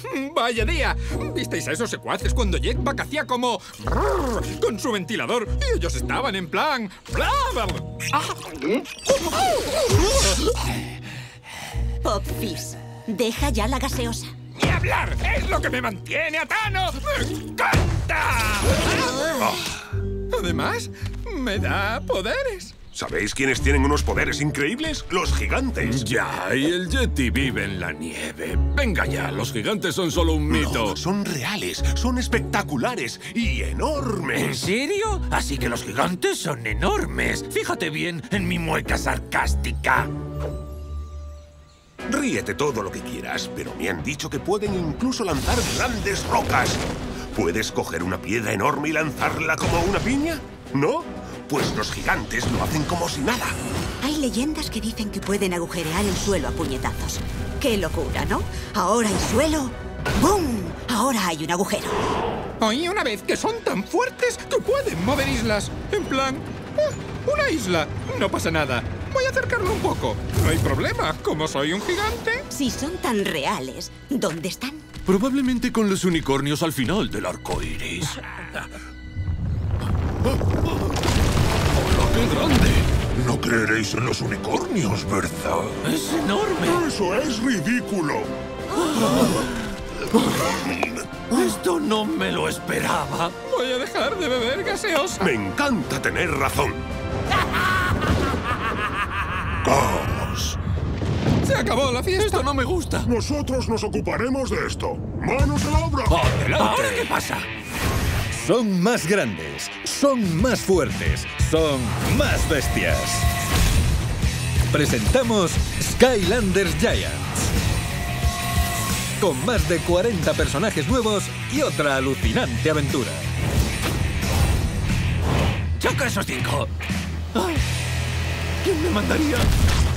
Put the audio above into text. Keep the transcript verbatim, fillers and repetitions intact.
¡Vaya día! ¿Visteis a esos secuaces cuando Jetpack hacía como... con su ventilador? Y ellos estaban en plan... Pop Fizz, deja ya la gaseosa. ¡Ni hablar! ¡Es lo que me mantiene a Thanos! ¡Me encanta! Además, me da poderes. ¿Sabéis quiénes tienen unos poderes increíbles? ¡Los gigantes! Ya, y el Yeti vive en la nieve. Venga ya, los gigantes son solo un mito. No, son reales, son espectaculares y enormes. ¿En serio? Así que los gigantes son enormes. Fíjate bien en mi mueca sarcástica. Ríete todo lo que quieras, pero me han dicho que pueden incluso lanzar grandes rocas. ¿Puedes coger una piedra enorme y lanzarla como una piña? ¿No? Pues los gigantes lo hacen como si nada. Hay leyendas que dicen que pueden agujerear el suelo a puñetazos. ¡Qué locura!, ¿no? Ahora hay suelo. ¡Bum! Ahora hay un agujero. Oí una vez que son tan fuertes que pueden mover islas. En plan, ah, una isla. No pasa nada. Voy a acercarlo un poco. No hay problema, como soy un gigante. Si son tan reales, ¿dónde están? Probablemente con los unicornios al final del arco iris. ¡Hola, qué grande! No creeréis en los unicornios, ¿verdad? ¡Es enorme! ¡Eso es ridículo! Esto no me lo esperaba. Voy a dejar de beber gaseosa. Me encanta tener razón. ¡Caos! ¡Se acabó la fiesta! ¡Esto no me gusta! Nosotros nos ocuparemos de esto. ¡Manos a la obra! ¿Ahora qué pasa? Son más grandes, son más fuertes, son más bestias. Presentamos Skylanders Giants. Con más de cuarenta personajes nuevos y otra alucinante aventura. ¡Choca esos cinco! Ay, ¿quién me mandaría?